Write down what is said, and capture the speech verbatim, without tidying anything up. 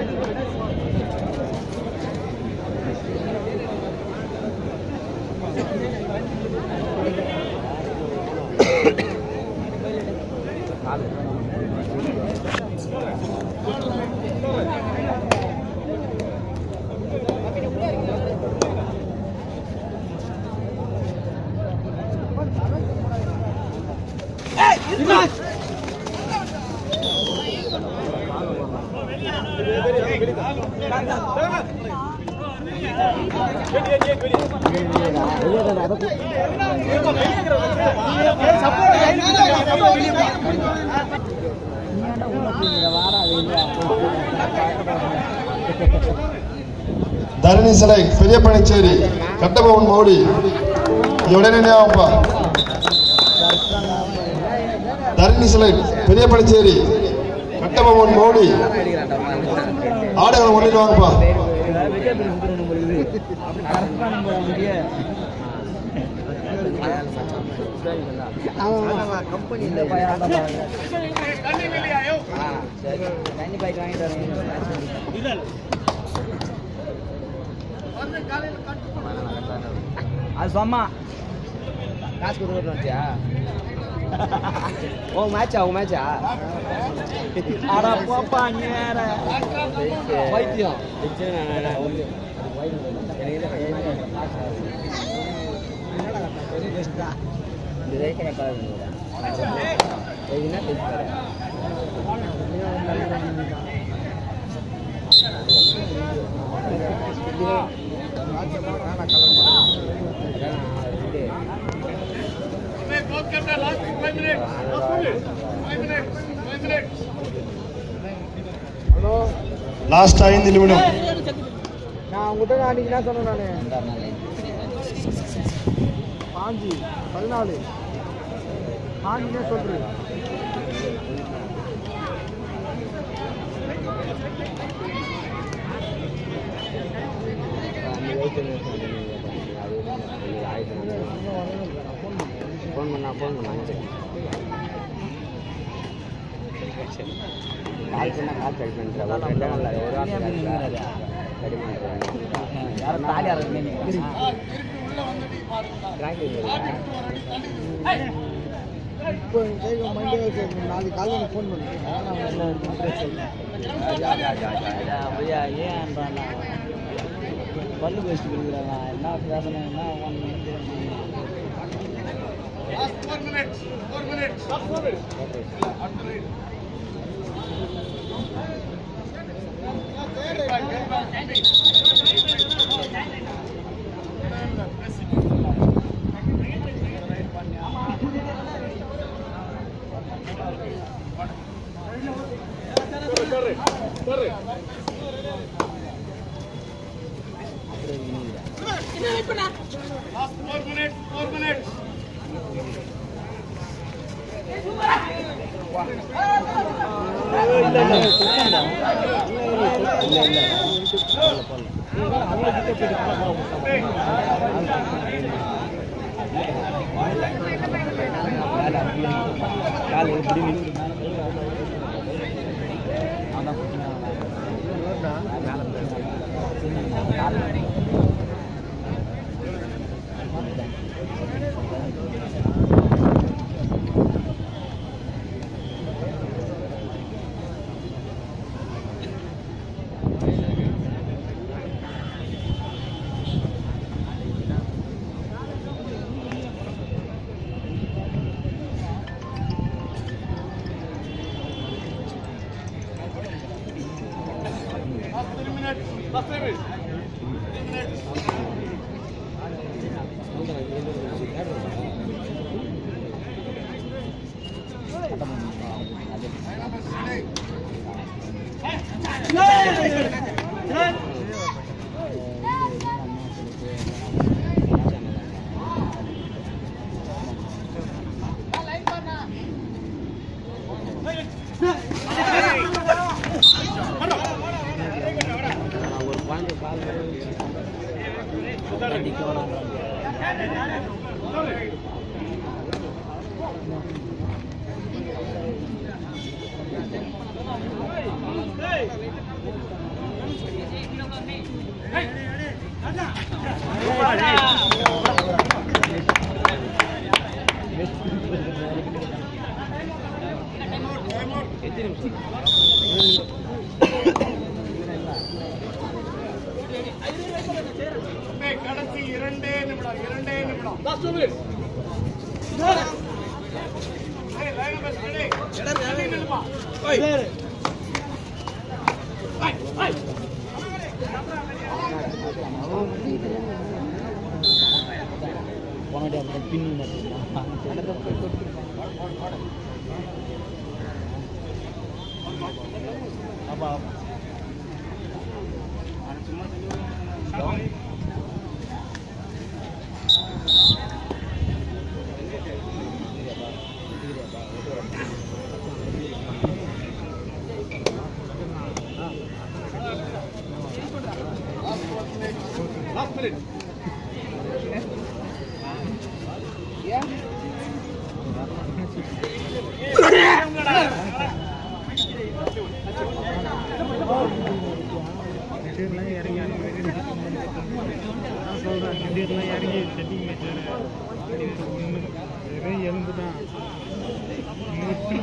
தரணி சிலை பெரிய பணிச்சேரி கட்டபவன் மௌடி உடனே ஆப்பா. தரணி சிலை பெரிய பணிச்சேரி கட்டபவன் மௌடி ஆடுகளை ஒன்றிட்டு வாங்கப்பா. அது சும்மா காசு கொடுத்து வச்சியா? ஓ மேட்சா ஓ மேட்சா அட போப்பா நேர வைத்தியம் லாஸ்ட் ஐந்து நிமிடம். நான் உங்ககிட்ட அன்னைக்கு என்ன சொன்னேன்? நான் பாஞ்சு பதினாலு பாஞ்சுனே சொல்றேன். ஃபோன் பண்ணா ஃபோன் பண்ணா கால் பண்ணா கால் கட் பண்ணுறேன். ஒரு ரெண்டு நாள் ஒரு வாரம் ரெடி பண்ணுறேன். யாரும் தாலி அறங்க இப்போ மண்டே நாளைக்கு காலையில் ஃபோன் பண்ணுறேன். ஏன் பல்லு பேசிட்டு இருக்கிறாங்க. என்ன பேசணும்னா கடைசி இரண்டே நிமிடம் இரண்டே நிமிடம் Last minute. Yeah. இறங்கி